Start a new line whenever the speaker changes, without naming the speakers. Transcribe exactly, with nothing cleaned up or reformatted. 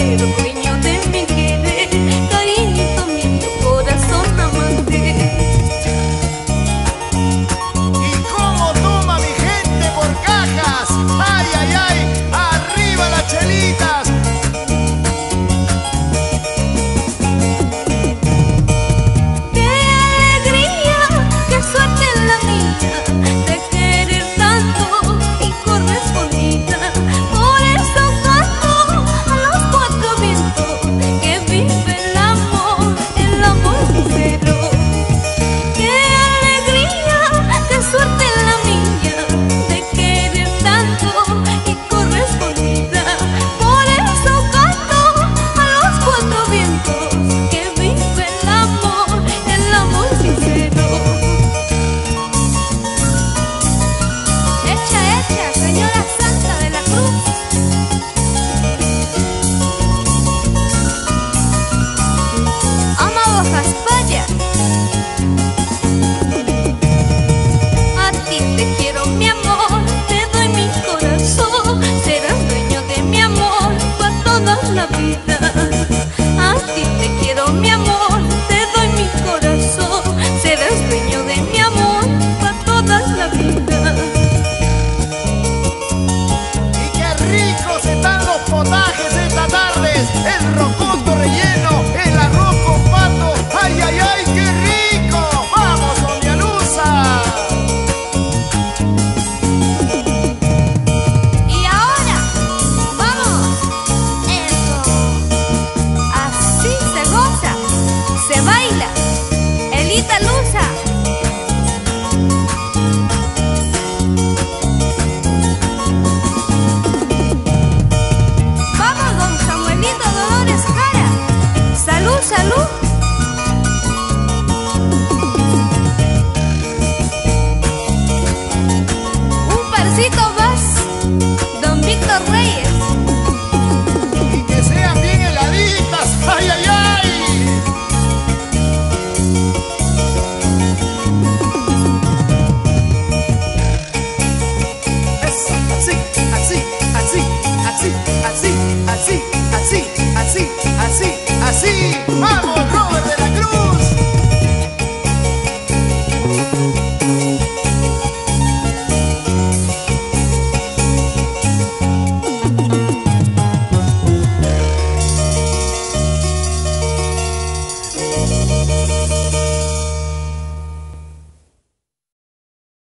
ser dueño de mi querer, cariñito mío, corazón amante.
¿Y cómo toma mi gente por cajas? ¡Ay, ay, ay! ¡Arriba las chelitas!
¡Qué alegría, qué suerte la mía de querer tanto y correspondida! Por eso canto a los cuatro vientos que vive el amor, el amor sincero. ¡Qué alegría, qué suerte la mía de querer tanto y correspondida! Por eso canto a los cuatro vientos que vive el amor, el amor sincero. Echa, echa, señora Santa de la Cruz. Ama Bajas Paya. A ti te quiero, mi amor, te doy mi corazón. Serás dueño de mi amor para toda la vida. A ti te quiero, mi amor, te doy mi corazón. Serás dueño de mi amor para toda la vida.
¡Y qué ricos están los potajes esta tarde! ¡El rocoto!